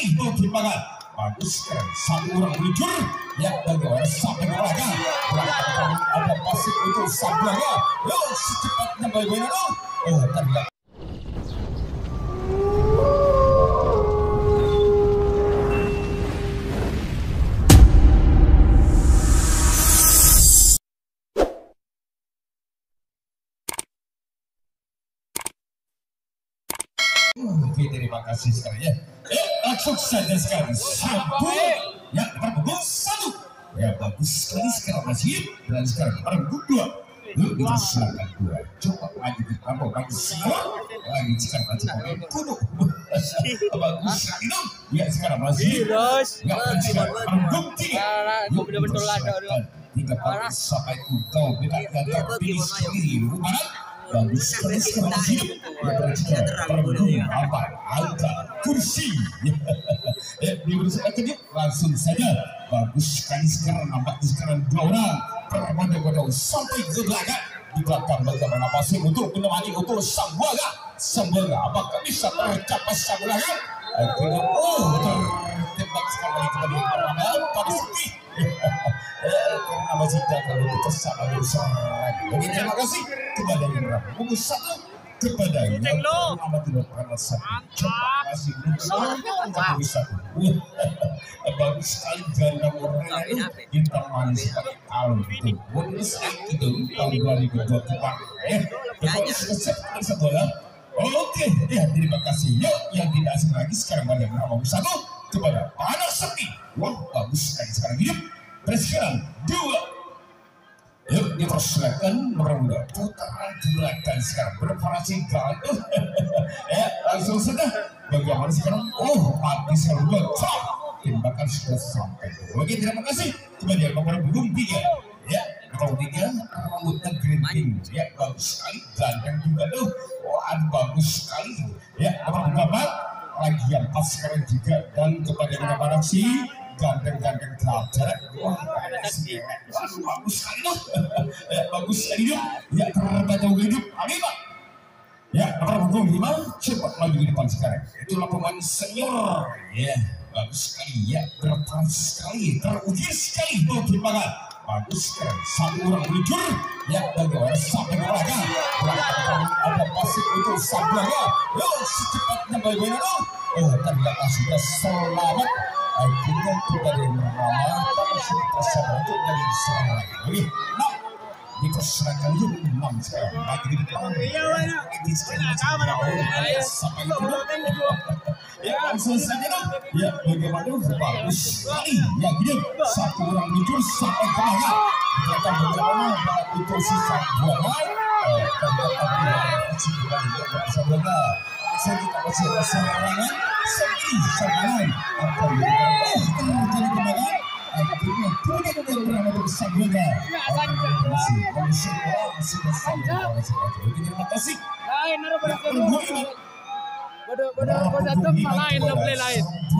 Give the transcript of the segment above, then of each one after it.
sekali itu timbangan. Bagus keren, satu orang meluncur ya bagaimana sampai ke belakang. Ada pasir untuk Sabuaga. Yo secepatnya bagaimana dong? Oh terlihat. Oke, terima kasih sekali ya. Langsung saja sekarang satu ya berbungkus satu ya bagus sekali sekarang masih dan sekarang berbungkus dua. Yuk kita silakan dua. Coba lagi kita bagus sekali lagi sekarang masih kudu bagus sekali dong. Ya sekarang masih ya sekarang berbungkus tiga. Yuk kita silakan tiga bagus sampai kau kita pilih sekali barat. Bagus sekali sekarang hidup ya terpenuhi apa angka kursi ya dibersihkan langsung saja bagus sekali sekarang nampak sekarang dua orang berbondong-bondong sampai ke belakang di belakang bagaimana pasir untuk menemani untuk Sabuaga apakah bisa tercapai Sabuaga akhirnya tertembak sekali kepada pertama pada sepi karena masih terlalu bersama jadi terima kasih kepada yang berapa bungkus satu kepada yang pertama tidak pernah satu coba kasih bungkus satu bagus sekali ganda murni itu ditemani sebagai tahun itu bonus itu tahun 2024 kita bola. Oke ya terima kasih yuk yang tidak asing lagi sekarang pada yang bungkus satu kepada Panas Sepi. Wah bagus sekali sekarang hidup sekarang dua. Yuk dipersilakan nomor muda putaran belakang sekarang berparasi gaduh ya langsung saja bagaimana sekarang mati sekarang cok tembakan sudah sampai. Oke terima kasih kepada nomor belum tiga ya nomor tiga rambutnya green ya bagus sekali ganteng juga tuh bagus sekali ya nomor empat lagi yang pas sekarang juga dan kepada nomor si ganteng-ganteng pelajar bagus sekali dong bagus sekali dong ya terbaca hidup amin pak ya nomor punggung 5 cepat maju di depan sekarang itulah pemain senior ya bagus sekali ya berperan sekali teruji sekali itu timbangan bagus sekali satu orang meluncur ya bagaimana sampai ke belakang ada pasir untuk Sabuaga yo secepatnya bagaimana dong ternyata sudah selamat akhirnya kita dari pertama tapi bersama untuk dari serang lagi diperserahkan dulu 6 sekarang lagi di depan lagi sekarang sampai itu ya langsung saja dong ya bagaimana bagus sekali ya gini satu orang muncul sampai ke belakang kita bagaimana itu sisa buahan Sabuaga saya kita masih serangan serangan apa yang terjadi kembali akhirnya tidak berani bersabda terima kasih lain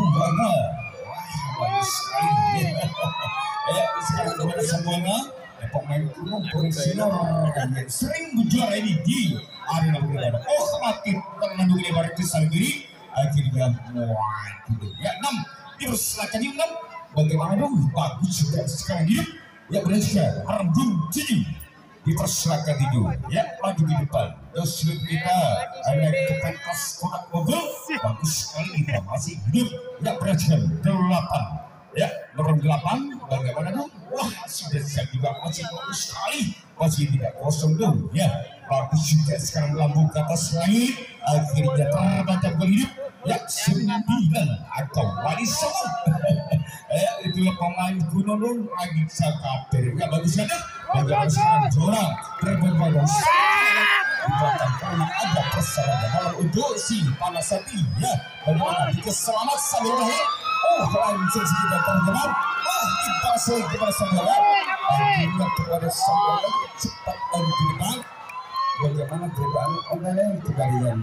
semuanya pemain kuno profesional yang sering berjuara ini di arena berada mati mendukung lebar ke sendiri akhirnya gitu ya 6 dipersilakan di 6 bagaimana dong bagus juga sekarang hidup ya berhasil Arjun Cini dipersilakan itu ya maju di depan terus kita ada ke pentas kotak mobil bagus sekali kita masih hidup ya berhasil 8 ya nomor 8 bagaimana dong wah sudah siap juga masih bagus sekali masih tidak kosong dong ya bagus juga sekarang lambung ke atas lagi akhirnya terbaca berhidup ya 9 atau wali semua itulah pemain kuno dong lagi sakaper ya bagus saja bagaimana sekarang juara berbondong karena ada persahabatan untuk si Panas Sepi ya bagaimana kita selamat sampai langsung kita terjemah kita selesai kepada Sabuaga akhirnya kepada Sabuaga cepat lagi di depan bagaimana perubahan online kembalian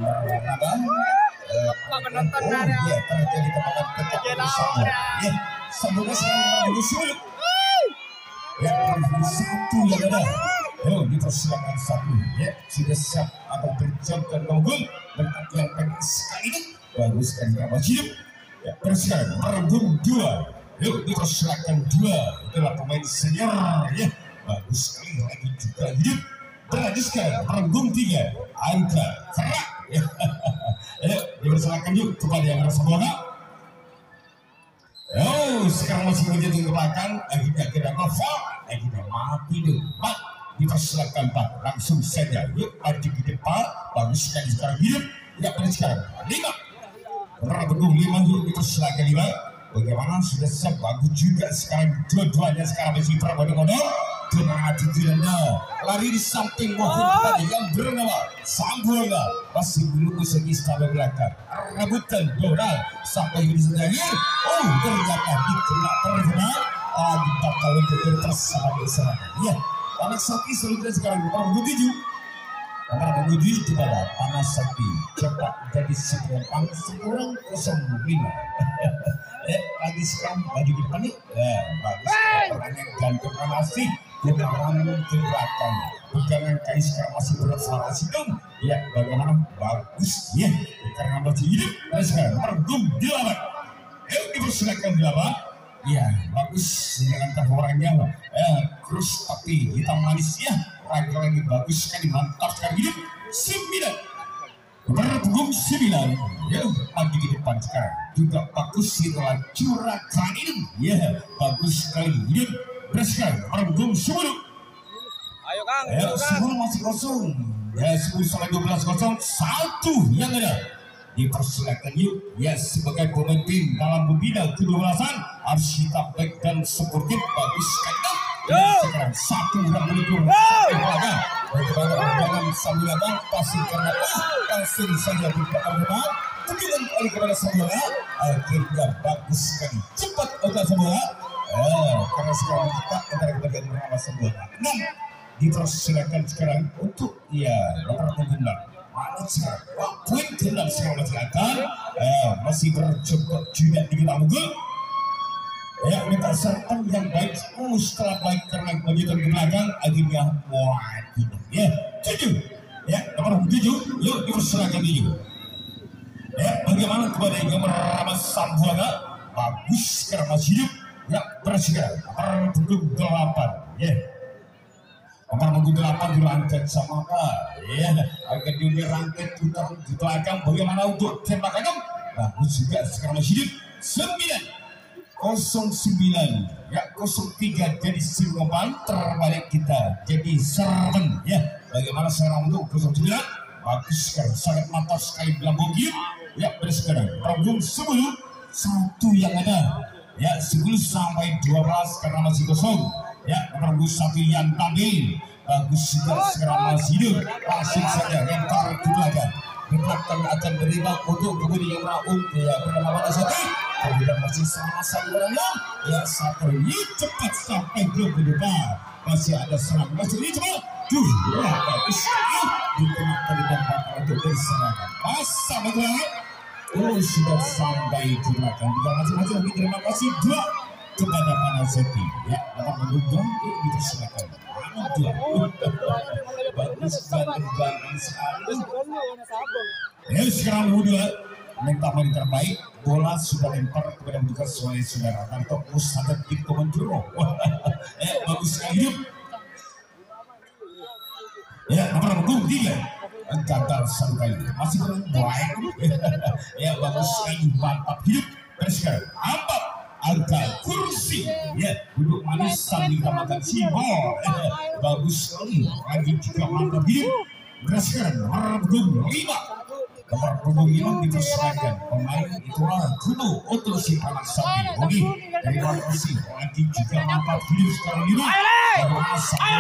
ya terjadi kemakan tetap Sabuaga ya Sabuaga sekarang menyusul ya satu yang ada dipersilakan satu ya sudah siap atau berjam dan gol berkat yang penting sekali bagus kan kamu hidup Ya, bersekarang merenggung 2. Yuk dipersilakan 2. Itulah pemain senior ya. Bagus sekali lagi juga hidup. Berlanjut sekarang merenggung 3. Angka kerak. Ya. Yuk dipersilakan yuk kepada yang merasa bola. Oh, sekarang masih menjadi ke belakang. Akhirnya kita cover. Akhirnya mati dulu. Dipersilakan Pak. Langsung saja. Yuk maju ke depan. Bagus sekali sekarang hidup. Tidak pada sekarang 5. Merenggung 5 yuk dipersilakan 5. Bagaimana sudah siap bagus juga sekarang dua-duanya sekarang masih berbodong-bodong dengan attitude lari di samping maupun tadi yang bernama Sambuanga masih belum segi sampai belakang rebutan bola sampai di sendiri. Oh ternyata dikena terkena dibatal untuk berpersahabatan ya. Anak Sakti selanjutnya sekarang nomor 7 kepada Panas Sakti cepat jadi 9 sekurang 05. Lagi sekarang lagi di depan nih bagus orangnya gantung masih kita ramu ke belakang pegangan kais sekarang masih berflorasi dong ya bagaimana bagus ya karena masih hidup dan sekarang mergum 8 dipersilakan 8 ya bagus dengan orangnya terus tapi hitam manis ya lagi bagus sekali mantap sekali hidup 9 berpunggung 9 ya lagi di depan sekarang juga bagus setelah curah kain ya bagus sekali hidup bersekarang berpunggung 10 ayo Kang ya 10 masih kosong ya 10 sampai 12 kosong 1 yang ada dipersilakan yuk ya sebagai pemimpin dalam membina kedua-belasan harus kita baik dan sportif bagus sekali sekarang 1 yang mendukung bagaimana perjuangan Sambuanga pasti karena langsung saja berperan kemudian kali kepada Sambuanga akhirnya bagus sekali cepat untuk Sambuanga karena sekarang kita antara bagian bernama Sambuanga 6 dipersilakan sekarang untuk ya nomor penggendang mana sekarang poin gendang sekarang masih akan masih bercoba juga di kita unggul ya minta serang yang baik setelah baik karena begitu ke belakang akhirnya ya 7 ya nomor 7 yuk dipersilakan 7 ya bagaimana kepada yang bernama Sambuanga bagus sekarang masih hidup ya bersekarang nomor 8 ya nomor 8 dirangkait sama apa ya agar dia rangkait putar di belakang bagaimana untuk tembakan bagus juga sekarang masih hidup 9 09 ya 03 jadi Silvaman terbalik kita jadi serban ya bagaimana sekarang untuk 09 bagus sekali sangat mantap sekali dalam bogir ya bersekarang panggung 10 1 yang ada ya 10 sampai 12 karena masih kosong ya panggung 1 yang tampil bagus juga sekarang masih hidup langsung saja lempar ke belakang akan menerima untuk kemudian Raul ya bernama pada saat kemudian masih sama-sama orangnya ya satu ini cepat sampai ke depan masih ada serang masih ini cepat ya bagus dikenakan di depan untuk berserangan masa bagaimana sudah sampai di belakang juga masing-masing lagi terima kasih 2 kepada Panaseti ya dapat mendukung dipersilakan bagus banget sekali ya sekarang udah minta main terbaik bola sudah lempar kepada menduga saudara Tarto Ustadz Tito Menjuro bagus sekali hidup ya nomor 3 gagal 1 kali masih baik ya bagus sekali mantap hidup sekarang 4 angka kursi ya duduk manis sambil makan simbol bagus sekali lagi juga mantap hidup sekarang nomor 5 nomor punggung 5 dipersilakan pemain itulah kuno untuk si Panas Sakti Oke terima kasih lagi juga mantap hidup sekarang hidup bagaimana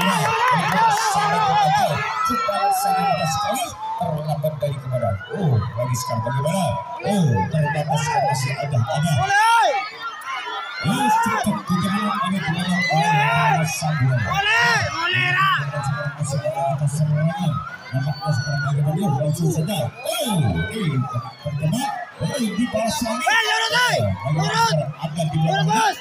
sangat kita sangat sekali terlambat dari kepada lagi sekarang bagaimana ternyata sekarang masih ada cepat bagaimana ini bagaimana Sambuanga nampaknya sekarang bagaimana langsung saja pertama di bawah suami agak di belakang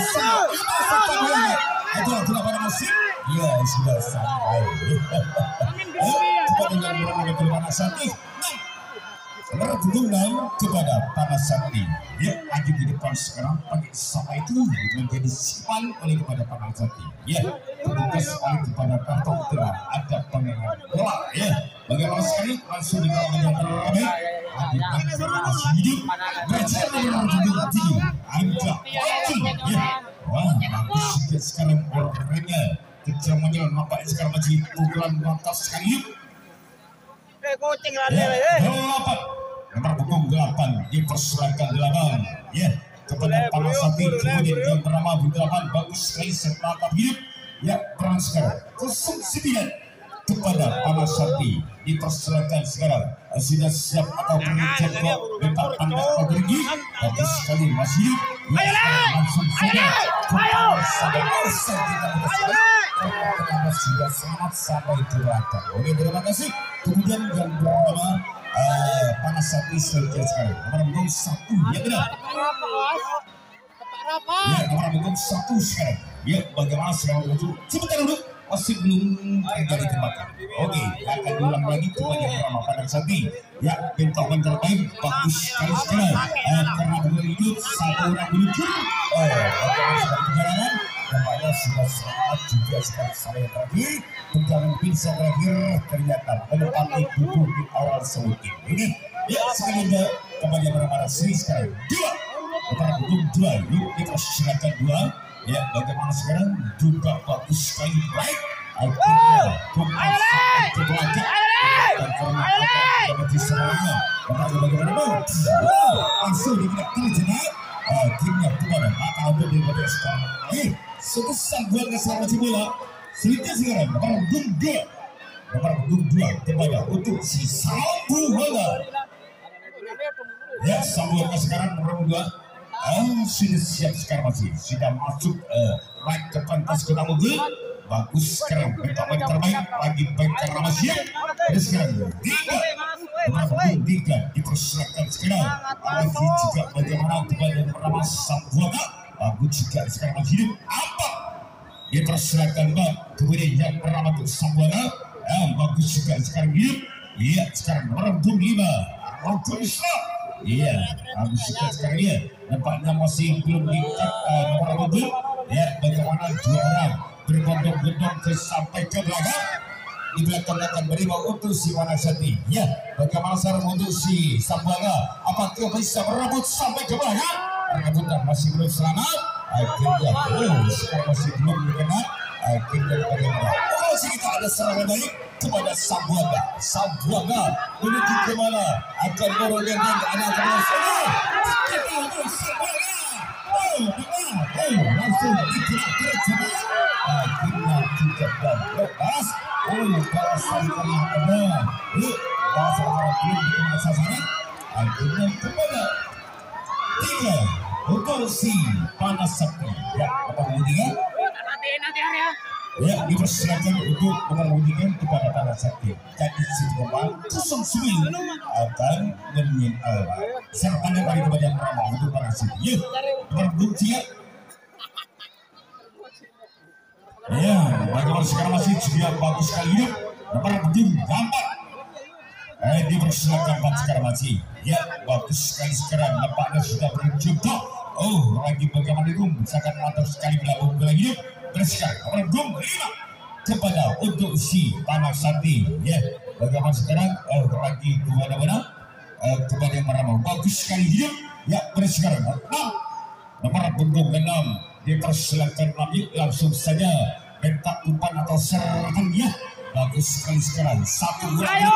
itu pada musim ya sudah sampai cepat dengan berada di mana sakit Berhubung kepada Panas Sakti. Ya, lagi di depan sekarang pakai sama itu menjadi simpan oleh kepada Panas Sakti. Ya, petugas oleh kepada kartu telah ada pengengan bola. Ya, bagaimana sekali langsung di dalam menyatakan ramai. Adik masih hidup. Berhasil berhubung tinggi. Agak pagi. Ya, wah bagus juga sekarang orangnya. Kejamannya nampaknya sekarang masih pukulan lantas sekali. Kucing lari. Delapan. Nomor punggung 8 dipersilakan 8 ya kepada Panas Sakti, kemudian yang bernama 8 bagus sekali serta hidup ya transfer 09 kepada Panas Sakti dipersilakan sekarang sudah siap atau berjam kok letak pandang pergi bagus sekali masih hidup ya, langsung saja sudah sangat sampai di belakang. Oke, terima kasih. Kemudian yang bernama Panas Sakti sekarang nomor punggung 1 ya benar ya nomor punggung 1 sekarang ya bagaimana sekarang itu sebentar dulu masih belum terjadi tembakan. Oke, akan diulang lagi kepada yang bernama Panas Sakti ya bentrokan terbaik bagus sekali sekarang karena belum hidup satu orang meluncur bagaimana sekarang perjalanan nampaknya sudah sangat juga sekarang saya terakhir perjalanan bisa terakhir ternyata menempati tubuh di awal sebutin ini ya sekali lagi kepada berapa Sri sekarang 2 nomor punggung 2 yuk dipersilakan 2 ya bagaimana sekarang juga bagus sekali baik akhirnya kembali sampai ke belakang dan karena dapat diserangnya bagaimana langsung tidak terjadi akhirnya kepada mata untuk daripada sekarang sebesar buat kesalahan bola selanjutnya sekarang nomor punggung 2 kepada untuk si Sambuanga ya Sambuanga sekarang nomor 2 sudah siap sekarang masih sudah masuk right ke pantas kota mobil bagus sekarang pertama terbaik lagi baik karena masih ada sekarang 3 nomor punggung 3 dipersilakan sekarang lagi juga bagaimana kepada yang bernama Sambuanga bagus juga sekarang masih hidup apa dipersilakan bang kemudian yang bernama Sambuanga bagus juga sekarang hidup iya sekarang nomor punggung 5 Rasul Islam iya bagus juga sekarang dia nampaknya masih belum diikat nomor punggung ya bagaimana 2 orang berbondong-bondong sampai ke belakang di belakang akan berimbang untuk si Panas Sakti ya bagaimana sekarang untuk si Sambuanga apakah bisa merebut sampai ke belakang rebutan masih belum selamat akhirnya sekarang masih belum dikenal akhirnya bagaimana masih kita ada serangan baik kepada Sambuanga menuju kemana akan beroleh dan anak Sambuanga langsung digerak terjadi akhirnya juga dan lepas balasan karena ada balasan karena belum dikenal sasaran akhirnya kepada 3 untuk si Panas Sakti ya nomor 3 ya dipersilakan untuk mengemudikan kepada Panas Sakti jadi si Tumpang 09 akan serta kembali kepada yang ramah untuk Panas Sakti ya nomor 3 ya bagaimana sekarang masih juga bagus sekali hidup nomor 4 dipersilakan Pak sekarang masih ya bagus sekali sekarang nampaknya sudah berjumpa lagi bagaimana itu misalkan mantap sekali belakang lagi hidup bersekarang nomor 5 kepada untuk si Panas Sakti ya bagaimana sekarang lagi kemana-mana kepada yang bernama bagus sekali hidup ya bersekarang 6 nomor punggung 6 dipersilakan lagi langsung saja bentak umpan atau serangan ya bagus sekali sekarang satu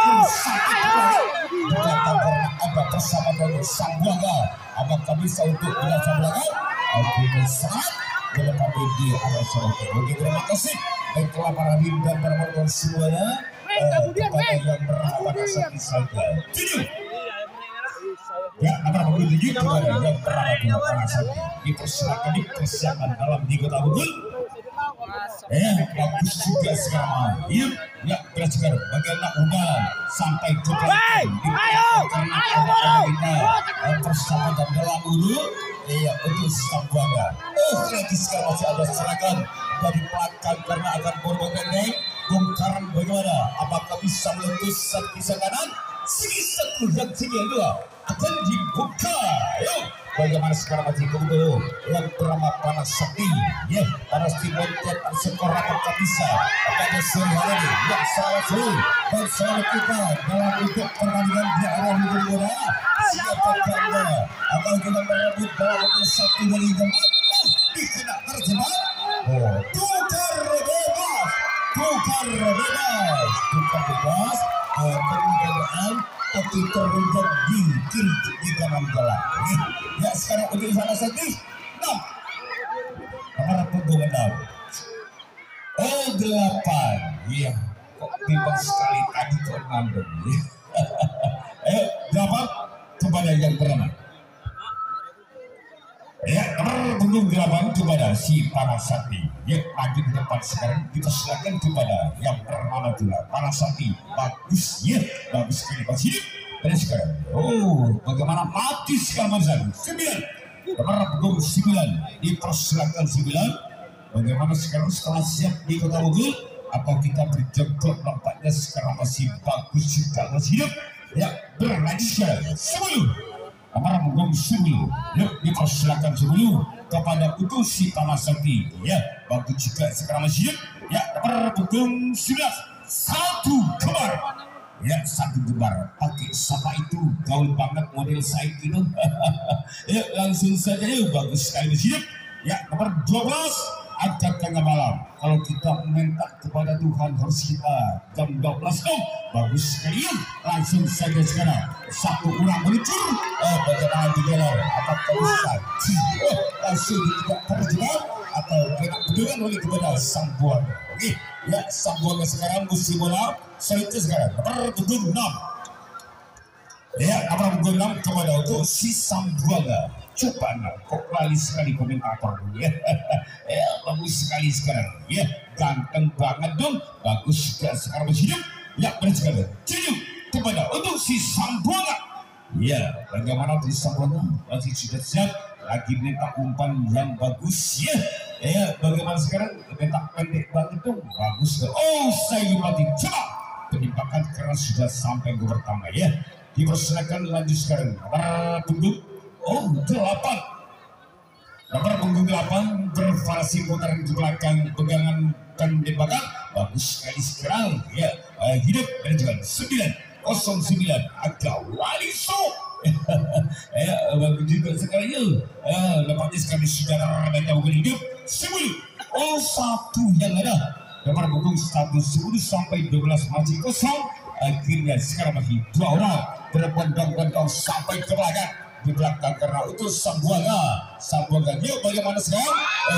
ada bersama dengan Sambuanga apakah bisa untuk belakang akhirnya sangat melepati di arah sorot. Oke terima kasih baiklah para hadir dan para penonton semuanya kepada yang bernama Panas Sakti saja 7 ya nomor punggung 7 kepada yang bernama Panas Sakti dipersilakan dipersiapkan dalam di Kota Bogor bagus juga sekarang ya beraskar bagaimana undang sampai ke belakang karena kita bersama dan dalam dulu untuk Sambuanga lagi sekarang masih ada serangan dari belakang karena akan berbongkar bongkaran bagaimana apakah bisa meletus satu pisau kanan segi satu dan segi dua akan dibuka. Yuk, bagaimana sekarang masih tunggu yang bernama Panas Sakti. Ya, Panas Timotnya skor apakah bisa pada sore hari ini yang salah satu dan selalu kita dalam untuk pertandingan di arah Ligura. Siapa Anda akan kita merebut bola ke satu dari tempat dikena terjebak. Oh, tukar bebas, kemudian tapi terjadi di kanan jalan. Ya, sekarang untuk sana Sakti. Nah, para punggung 6. Oh, 8. Iya, kok bebas sekali tadi Fernando. 8 kepada yang pertama. Ya, punggung 8 kepada si Panas Sakti. Ya, lagi di depan sekarang kita silakan kepada yang bernama juga Panas Sakti. Bagus, ya, bagus sekali masih. Dan sekarang, oh, bagaimana mati sekarang Mazan 9. Punggung 9 dipersilakan 9. Bagaimana sekarang setelah siap di Kota Bogor? Apa kita berjongkok nampaknya sekarang masih bagus juga masih hidup. Ya, berlanjut sekarang 10. Punggung 10. Yuk, dipersilakan 10 kepada untuk si Panas Sakti. Ya, bagus juga sekarang masih hidup. Ya, punggung 11. 1 kembar. Ya, 1 kembar. Pakai siapa itu? Gaul banget model saya gitu. Ya, langsung saja yuk. Bagus sekali masih hidup. Ya, nomor 12. Agak tengah malam. Kalau kita minta kepada Tuhan harus kita jam 12 dong. Bagus sekali. Langsung saja sekarang. 1 orang meluncur. Bagaimana di dalam? Apakah bisa? Langsung tidak terjebak atau kena pedulian oleh kepada sang buang. Oke. Ya, sang buang sekarang musim bola. Selanjutnya sekarang. Punggung 6. Ya, punggung 6 kepada untuk si sang buang. Coba kok lali sekali komentator ya. Ya, bagus sekali sekarang ya, ganteng banget dong, bagus juga sekarang masih hidup. Ya, benar sekali. 7 kepada untuk si Sambuanga. Ya, bagaimana untuk Sambuanga masih sudah siap lagi minta umpan yang bagus ya. Ya, bagaimana sekarang minta pendek banget dong, bagus. Oh, saya mati coba penembakan keras sudah sampai ke pertama ya. Dipersilakan lanjut sekarang. Punggung 8. Nomor punggung 8 bervariasi putaran ke belakang, pegangan dan tembakan bagus sekali sekarang ya. Hidup manajemen 909 agak waliso. Ya, bagus juga sekali ya. Lepasnya sekali sudah mereka bukan hidup 10. Oh, 1 yang ada. Nomor punggung 1 10 sampai 12 masih kosong. Akhirnya sekarang masih 2 orang berbondong-bondong sampai ke belakang. Di belakang karena itu Sambuanga. Yuk, bagaimana sekarang?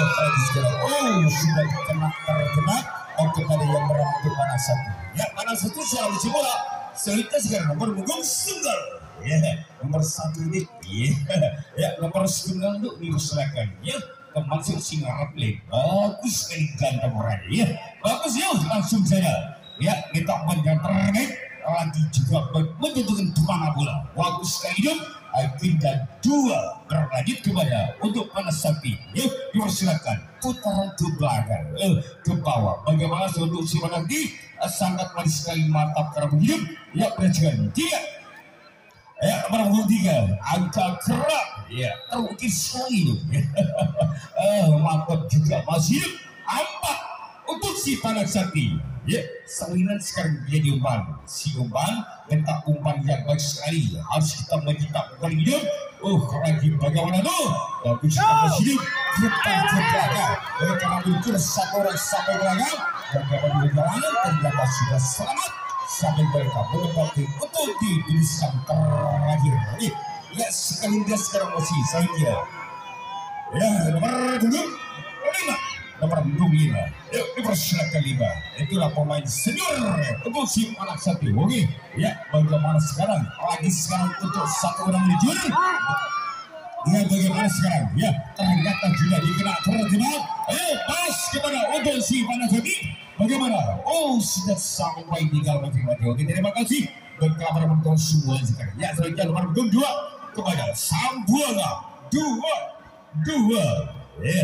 Sudah kena kepada yang bernama Panas Sakti. Ya, Panas Sakti secara musim bola. Selanjutnya sekarang nomor punggung 9. Ya, nomor 1 ini. Ya, nomor 9 itu dipersilakan. Ya, termasuk Singarap Lane. Bagus sekali ganteng orang. Ya, bagus ya, langsung saja. Ya, kita menjantar lagi juga menentukan kemana bola. Bagus sekali hidup. Akhirnya 2 berlanjut kepada untuk Panas Sakti. Yuk, dipersilakan putaran ke belakang, ke bawah. Bagaimana untuk si Panas Sakti? Sangat manis sekali, mantap karena hidup. Ya, perhatikan 3. Ya, nomor 3 angka kerak. Ya, terukir sekali. Mantap juga masih hidup. 4 untuk si Panas Sakti. Ya, salinan sekarang dia diumpan. Si umpan minta umpan yang baik sekali. Harus kita meminta umpan hidup. Lagi bagaimana tuh? Bagus kita masih hidup. Depan ke belakang. Karena meluncur 1 orang sampai belakang. Bagaimana perjalanan ternyata sudah selamat sampai mereka menempati untuk di tulisan terakhir. Ya, sekali dia sekarang masih saya kira. Ya, nomor punggung 5. Nomor punggung 5. Yuk, dipersilakan 5. Itulah pemain senior untuk si Panas Sakti. Oke, ya, bagaimana sekarang? Lagi sekarang untuk 1 orang meluncur. Ya, bagaimana sekarang? Ya, ternyata juga dikena terjebak. Pas kepada untuk si Panas Sakti. Bagaimana? Sudah sampai tinggal mati-mati. Oke, terima kasih. Dan kabar menonton semua sekarang. Ya, selanjutnya nomor punggung 2 kepada Sambuanga. 2. Ya.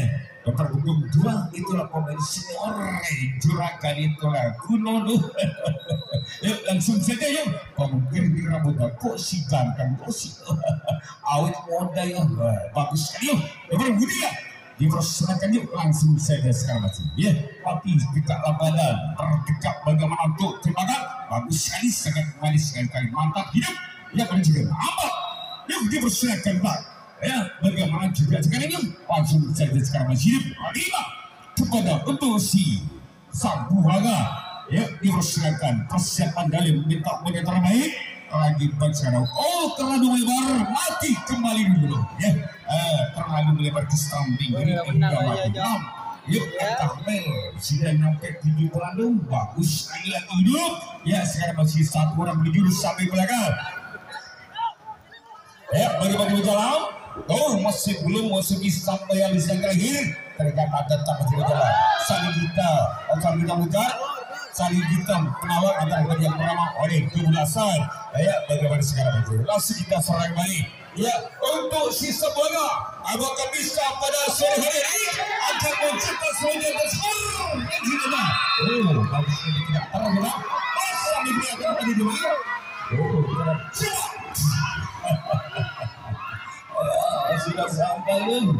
nomor punggung 2 itulah pemain senior juragan itulah kuno loh. Yuk langsung saja yuk pemukir di rambutnya kok si ganteng kok si awet muda ya bagus sekali yuk nomor mulia dipersilakan yuk langsung saja sekarang masih ya tapi dekat labanan terdekat bagaimana untuk tembakan bagus sekali sangat manis sekali mantap hidup ya juga apa yuk dipersilakan Pak ya bagaimana juga sekarang yuk langsung saja sekarang masih hidup lima kepada untuk si sang buahnya ya dipersilakan persiapan dalam minta model terbaik lagi sekarang terlalu lebar mati kembali dulu ya terlalu lebar ke samping hingga mati yuk Tahmel sudah nyampe 7 Bandung bagus sekali lagi hidup ya sekarang masih satu orang berjurus sampai belakang ya bagi-bagi jalan masih belum masuk sampai yang bisa terakhir ternyata tetap masih berjalan saling kita mutar saling hitam penawar antara yang pertama oleh kebulasan ya bagaimana sekarang itu langsung kita serang balik ya untuk si Sambuanga apakah bisa pada sore hari ini akan mencipta semuanya besar yang gimana bagus ini tidak terang masa diberikan tadi dulu sudah sampai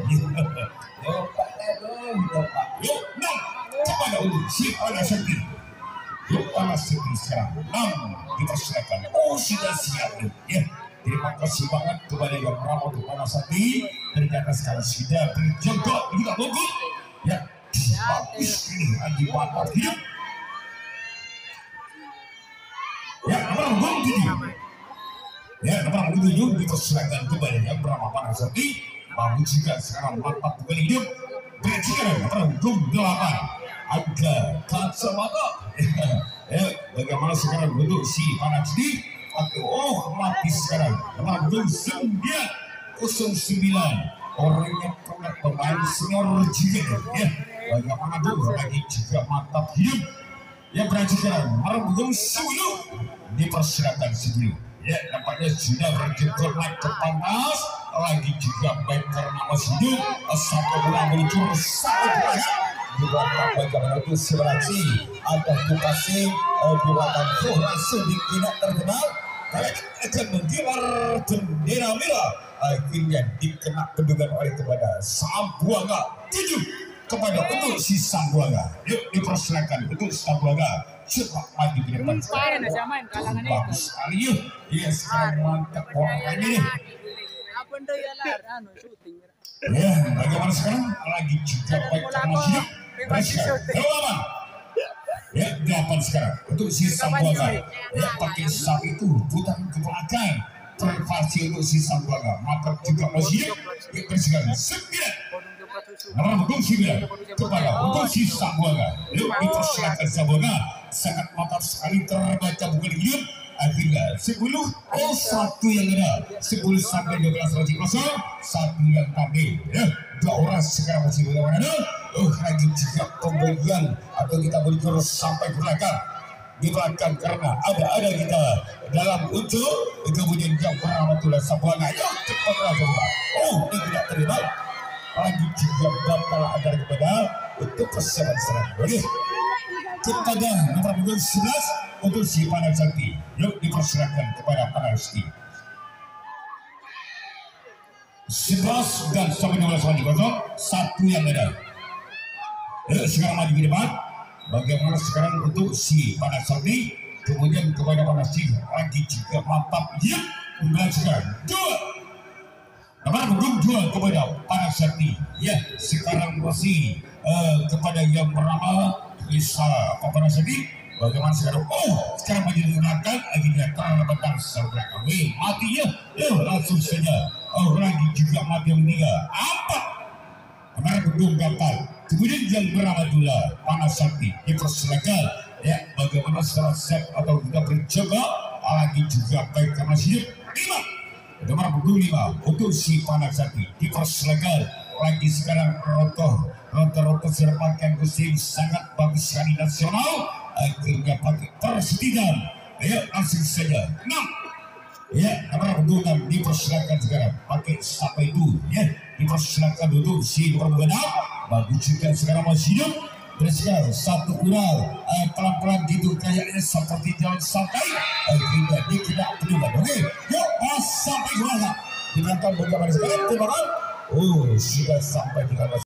yuk kepada untuk si Anasakti yuk Anasakti sekarang dipersilakan sudah siap ya terima kasih banget kepada yang ramah untuk Anasakti ternyata sekarang sudah berjodoh juga bagus ya bagus ini lagi mantap hidup ya nomor 7 ya nomor 7 dipersilakan kepada yang ramah Anasakti bagus juga sekarang mantap bukan hidup berjikan nomor 8 agak kacamata ya bagaimana sekarang untuk si Anasakti mati sekarang nomor 9 orangnya pernah pemain senior juga ya bagaimana dulu lagi juga mantap hidup ya berjikan nomor 10 dipersilakan sebelum ya nampaknya sudah berjemput naik ke panas lagi juga baik karena masih hidup satu bulan menuju satu bulan juga bagaimana itu seberasi ada kupasi di belakang langsung tidak terkenal karena akan menggelar bendera merah akhirnya dikena pendugan oleh kepada Sambuanga 7 kepada untuk si Sambuanga yuk dipersilakan untuk Sambuanga cepat maju ke depan bagus sekali yuk ya sekarang mantap orang ini ya bagaimana sekarang lagi juga baik karena hidup Delapan ya 8 sekarang untuk si Sambuanga ya pakai sap itu putaran ke belakang terpasi untuk si Sambuanga maka juga masih ya bersekarang 9 nomor 9 kepada untuk si Sambuanga yuk dipersilakan Sambuanga sangat mantap sekali terbaca bukan hidup akhirnya 10 satu yang ada 10 sampai 12 lagi kosong satu yang tampil ya 2 orang sekarang masih bagaimana lagi juga pembelian atau kita boleh terus sampai belakang di belakang karena ada kita dalam ujung kemudian yang Rahmatullah Sambuanga yuk cepatlah coba ini tidak terima lagi juga bakal ada kepada untuk persiapan serang boleh kepada nomor 11 untuk si Anasakti yuk dipersilakan kepada Anasakti 11 dan sampai 12 lagi kosong satu yang ada sekarang maju ke depan bagaimana sekarang untuk si Anasakti kemudian kepada Anasakti lagi juga mantap yuk sekarang 2 nomor 2 kepada Anasakti ya sekarang masih kepada yang bernama bisa Anasakti bagaimana sekarang sekarang maju digunakan akhirnya terlepas sebelakang mati ya langsung saja lagi juga mati yang 3 apa nomor 2 kapal kemudian yang Rahmatullah Anasakti dipersilakan ya bagaimana secara set atau kita bercoba lagi juga baik karena hidup 5 nomor 5 untuk si Anasakti dipersilakan lagi sekarang roto serpakan kucing sangat bagus sekali nasional akhirnya pakai persediaan ya langsung saja 6 ya nomor 6 dipersilakan sekarang pakai siapa itu ya dipersilakan dulu si nomor 6 bagus juga sekarang masih hidup. Dan sekarang satu ural pelan-pelan gitu kayaknya seperti jalan sampai tidak tidak pedulikan. Oke, yuk sampai ke mana? Di belakang bagaimana sekarang? Oh, sudah sampai di